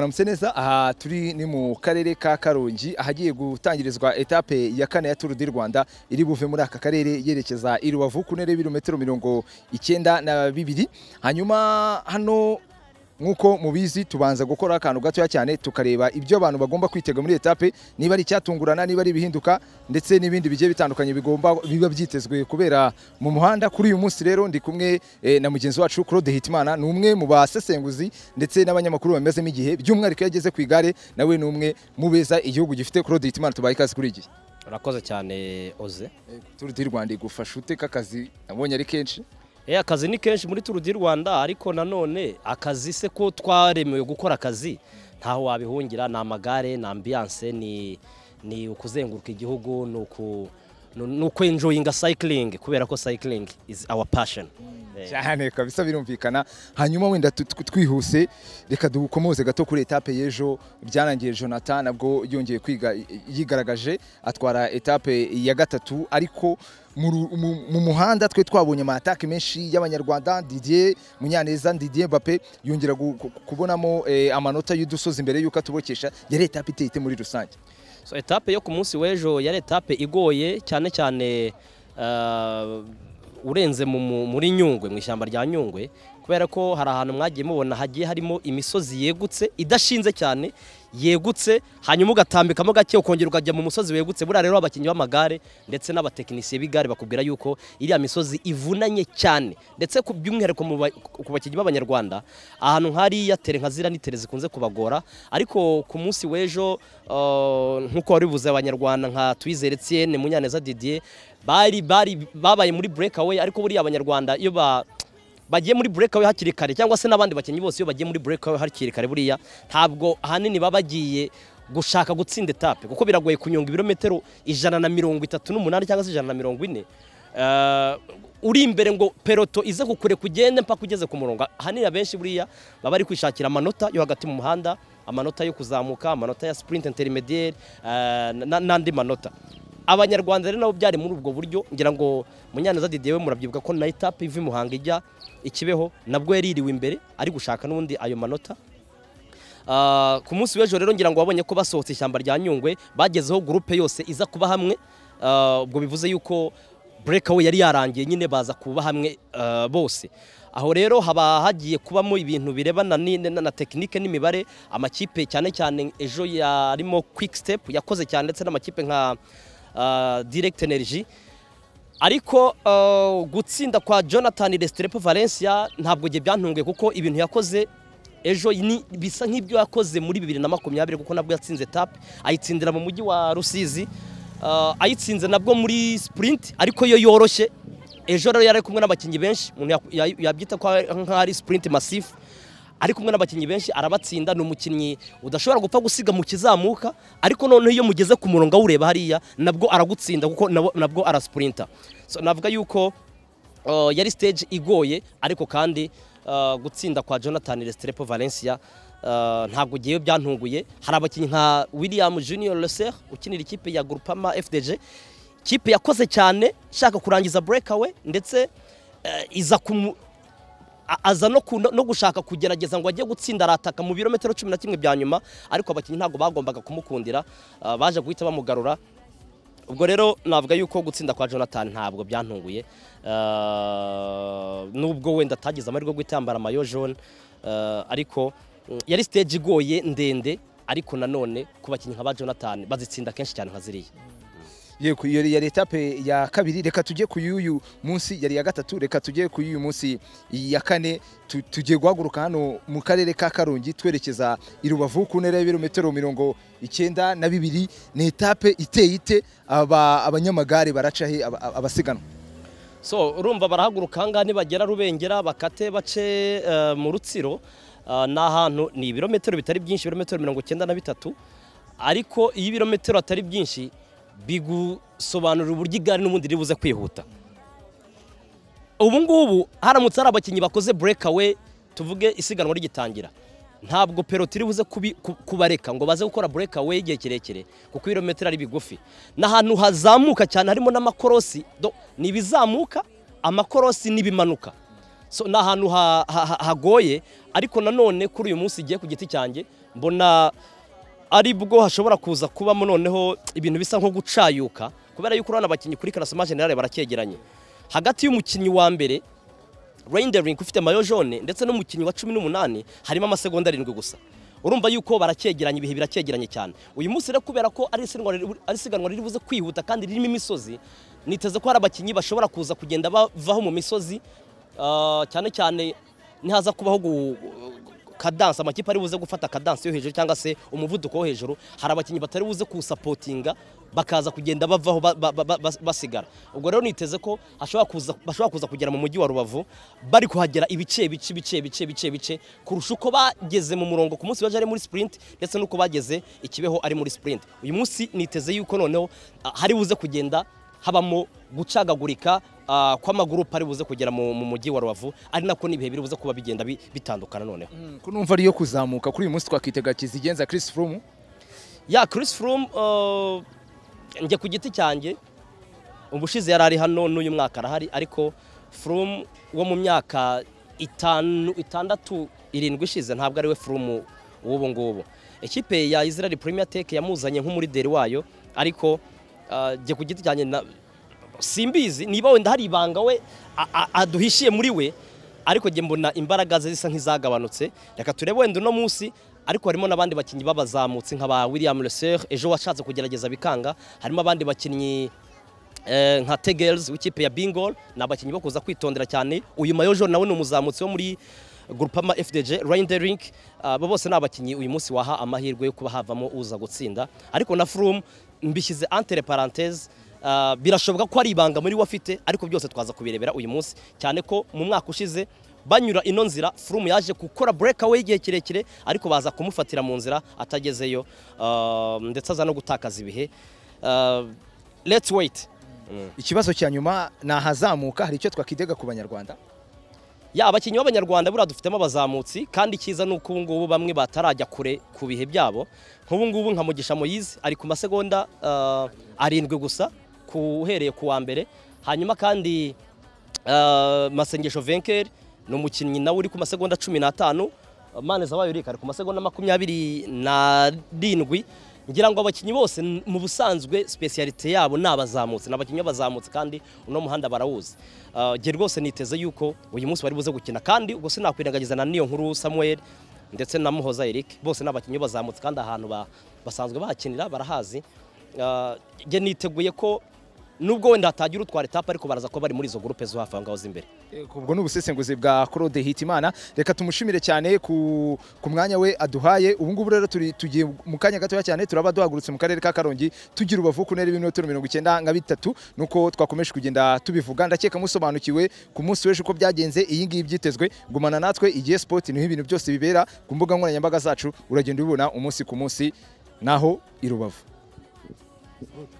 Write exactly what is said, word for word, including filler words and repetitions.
mwaramutse neza. Aha turi ni mu karere ka Karongi ahagiye gutangirizwa etape ya kane ya Tour du Rwanda iri buve muri aka karere yerekeza i Rubavu ku ntera y'ibirometero mirongo icyenda na bibiri. Hanyuma hano nkuko mubizi tubanza gukora akantu gatoya cyane tukareba ibyo abantu bagomba kwitega muri etape, niba ari cyatungurana, niba ari bihinduka ndetse n'ibindi bigiye bitandukanye bigomba biba byitezwe kubera mu muhanda. Kuri uyu munsi rero ndi kumwe eh, na mugenzi wacu Claude Hitimana, numwe mu basesenguzi ndetse n'abanyamakuru bamezemo igihe by'umwihariko yageze ku igare, nawe numwe mubeza igihugu gifite. Claude Hitimana, tubaye ikaze kuri iki. Urakoze cyane Oze. Tour du Rwanda igufasha ute kakazi? Nabonye ari kenshi. Eh akazi ni kenshi muri Tour du Rwanda, ariko nanone akazi se ko twaremewe gukora akazi ntaho wabihungira, na amagare na ambiance, ni ni ukuzenguruka igihugu, nuko nuko enjoying cycling, kubera ko cycling is our passion. Cyane kabisa birumvikana. Hanyuma wenda twihuse reka dukomoze gato kuri etape y'ejo. Byarangiye Jonathan nabwo yongeye kwiga yigaragaje atwara etape ya gatatu, ariko mu muhanda twe twabonye amatake menshi y'Abanyarwanda. Didier Munyaneza, Didier Mbappe yongera kubonamo amanota y'udusozi imbere yuko atubokesha. Yari etape iteye muri rusange. So etape yo ku munsi w'ejo yari etape igoye cyane cyane, uh, urenze muri Nyungwe, mu ishyamba rya Nyungwe, kubera ko hari ahantu mwagiye mubona hagiye harimo imisozi yegutse idashinze cyane, yegutse hanyuma ugatambikamo gake ukongera ukajya mu musozi wegutse. Buriya rero abakinnyi b'amagare ndetse n'abatekinisiye b'igare bakubwira yuko iriya misozi ivunanye cyane, ndetse ku by'umwihariko ku bakinnyi b'Abanyarwanda ahantu nk'ariya tere nka zira nitere zikunze kubagora. Ariko ku munsi w'ejo uh, nk'uko wari buze Abanyarwanda nka Twizere Etienne, Munyaneza Didier bari bari babaye muri breakaway, ariko buriya Abanyarwanda iyo ba bagiye muri breakaway hakiri kare, cyangwa se n'abandi bakinnyi bose iyo bagiye muri breakaway hakiri kare, buriya ntabwo ahanini baba bagiye gushaka gutsinda etape, kuko biragoye kunyonga ibirometero ijana na mirongo itatu n'umunani cyangwa se ijana na mirongo ine uh, uri imbere ngo peloto ize kukure kugende mpaka ugeze ku murongo. Ahanini abenshi buriya baba bari kwishakira amanota yo hagati mu muhanda, amanota yo kuzamuka, amanota ya sprint intermediaire, uh, n'andi manota. Abanyarwanda rero nabo byari muri ubwo buryo. Ngira ngo Munyaneza Didier we murabyibuka ko na etape ivi Muhanga ijya Ikibeho nabwo yaririwe imbere ari gushaka n'undi ayo manota. Uh, ku munsi w'ejo rero ngira ngo wabonye ko basohotse ishyamba rya Nyungwe bagezeho groupe yose iza kuba hamwe. Uh, ubwo bivuze yuko breakaway yari yarangiye, nyine baza kuba hamwe uh, bose. Aho rero haba hagiye kubamo ibintu birebana na, na tekinike n'imibare. Amakipe cyane cyane ejo yarimo Quick Step yakoze cyane, ndetse n'amakipe nka Uh, Direct Energy. Ariko uh, gutsinda kwa Jonathan Restrepo Valencia ntabwo giye byantunguye, kuko ibintu yakoze ejo ni bisa nk'ibyo yakoze muri bibiri na makumyabiri, kuko nabwo yatsinze etape ayitsindira mu mujyi wa Rusizi, uh, ayitsinze nabwo muri sprint, ariko yo yoroshye. Ejo rero yari kumwe n'abakinnyi benshi, umuntu yabyita ko nk'ari sprint massif, ari kumwe n'abakinnyi benshi arabatsinda. Ni umukinnyi udashobora gupfa gusiga mu kizamuka, ariko noneho iyo mugeze ku murongo ureba hariya nabwo aragutsinda, kuko nabwo arasprinta. So navuga yuko uh, yari stage igoye, ariko kandi uh, gutsinda kwa Jonathan Restrepo Valencia uh, ntabwo giye byantunguye. Hari abakinnyi nka William Junior Leser ukinira ikipe ya Groupama F D G, kipe yakoze cyane shaka kurangiza breakaway, ndetse uh, iza ku aza no, no gushaka kugerageza ngo ajye gutsinda arataka mu birometero cumi na kimwe bya nyuma, ariko abakinnyi ntago bagombaga kumukundira, uh, baje guhita bamugarura. Ubwo rero navuga yuko gutsinda kwa Jonathan ntabwo byantunguye, uh, nubwo wenda atagize amahirwe yo gutambara mayo jaune, uh, ariko um, yari stage igoye ndende, ariko nanone ku bakinnyi nka Jonathan bazitsinda kenshi cyane nka ziriya. Yego iyo yari etape ya kabiri. Reka tujye ku yuyu munsi yari ya gatatu. Reka tujye ku yuyu munsi ya kane. Tugiye guhaguruka hano mu karere ka Karongi twerekeza i Rubavu ku ntera y'ibirometero mirongo icyenda na bibiri. Ni etape iteye ite? Aba abanyamagare baraca he abasiganwa? So urumva barahaguruka hanga nibagera Rubengera bakate bace uh, mu Rutsiro, uh, n'ahantu ni ibirometero bitari byinshi, ibirometero mirongo icyenda na bitatu, ariko iyo ibirometero atari byinshi bigusobanurira uburyo igare n'ubundi ribuze kwihuta. Ubu ngubu haramutse hari abakinnyi bakoze breakaway, tuvuge isiganwa rigitangira, ntabwo peloto iri buze kubareka ngo baze gukora breakaway igihe kirekire, kuko ibirometero ari bigufi. N'ahantu hazamuka cyane harimo n'amakorosi, ni bizamuka amakorosi n'ibimanuka. So n'ahantu hagoye, ariko nanone kuri uyu munsi igiye ku giti cyanjye mbona ari bwo hashobora kuza kubamo noneho ibintu bisa nko gucayuka kubera yuko urana abakinyi kuri classement generale barakegeranye hagati y'umukinyi wa mbere Rendering ufite mayo jaune ndetse n'umukinyi wa cumi n'umunani harimo amasegonda arindwi gusa urumva yuko barakegeranye ibihe birakegeranye cyane uyu munsi rero kubera ko ari siganwa ari siganwa riri buze kwihuta kandi ririmo imisozi niteze ko hari abakinyi bashobora kuza kugenda bavaho mu misozi cyane cyane nihaza kubaho kadanse amakipe ari buze gufata kadanse yo hejuru cyangwa se umuvuduko wo hejuru hari abakinyi batari buze kusapotinga bakaza kugenda bavaho basigara ubwo rero niteze ko hashobora kuza bashobora kuza kugera mu mujyi wa Rubavu bari kuhagera ibice bice bice bice bice bice kurusha uko bageze mu murongo ku munsi waje ari muri sprint ndetse nuko bageze ikibeho ari muri sprint uyu munsi niteze yuko noneho hari buze kugenda habamo gucagagurika kw'amaguru ari buze kugera mu mujyi wa Rubavu ari nako nibihe biri buze kuba bigenda bitandukana noneho kunumva ari yo kuzamuka kuri uyu munsi twakitega kizigenza Chris Froome ya Chris Froome nje ku giti cyanjye ubushize yarari hano n'uyu mwaka arahari ariko Froome wo mu myaka itanu itandatu irindwi ishize ntabwo ari we Froome w'ubu ngubu ekipe ya Israel Premier Tech yamuzanye nk'umurideri wayo ariko nje ku giti cyanjye simbizi niba wenda hari ibanga we aduhishiye muri we ariko nge mbona imbaraga ze zisa nk'izagabanutse reka turebe wenda no munsi ariko harimo nabandi bakinyi babazamutse nk'aba William Lesser ejo washatse kugerageza bikanga harimo abandi bakinyi eh, nka Tegels w'ikipe ya Bingol nabakinyi bo kuza kwitondera cyane uyu mayo jaune nawe n'umuzamutse wo muri Groupama F D J Rendering abo bose nabakinyi uyu munsi waha amahirwe yo kuba havamo uza gutsinda ariko na Froome mbishyize entre parenthèses Uh, birashoboka ko ari ibanga muri wafite ariko byose twaza kubirebera uyu munsi cyane ko mu mwaka ushize banyura ino nzira Froome yaje gukora breakaway igihe kirekire ariko baza kumufatira mu nzira atagezeyo uh, ndetse aza no gutakaza ibihe uh, let's wait mm. Ikibazo cya nyuma nahazamuka hari icyo twakitega ku banyarwanda ya abakinyi b'abanyarwanda bura dufitemo abazamutsi kandi kiza nuko ubu ngubu bamwe batarajya kure ku bihe byabo nk'ubu ngubu nka Mugisha Moise ari ku masegonda uh, arindwi gusa kuhereye kuwa mbere hanyuma kandi uh, Masengesho Venker no mukinyi nawe uri ku masegonda cumi n'atanu Maneza wayo rika ari ku masegonda makumyabiri na rindwi ngira ngo abakinyi bose mu busanzwe specialite yabo nabazamutse nabakinyi bazamutse kandi uno muhanda barawuzi uh, je rwose niteze yuko uyu munsi bari buze gukina kandi ubwo sinakwirengagiza na niyo nkuru Samuel ndetse na Muhoza Eric bose nabakinyi bazamutse kandi ahantu ba, basanzwe bahakinira barahazi uh, je niteguye ko nubwo wenda hatagira utwara etape ariko baraza ko bari muri izo groupe zo hafi ngaho zimbere kubwo n'ubusesenguzi bwa Claude Hitimana reka tumushimire cyane ku ku mwanya we aduhaye ubu ngubu rero turi tugiye mu kanya gato cyane turaba duhagurutse mu karere ka Karongi tugira Rubavu ku ntera y'ibintu mirongo icyenda nka bitatu nuko twakomeje kugenda tubivuga ndakeka musobanukiwe ku munsi w'ejo uko byagenze iyi ngiyi byitezwe gumana natwe igihe sport niho ibintu byose bibera ku mbuga nkoranyambaga zacu uragenda ubona umunsi ku munsi naho i Rubavu.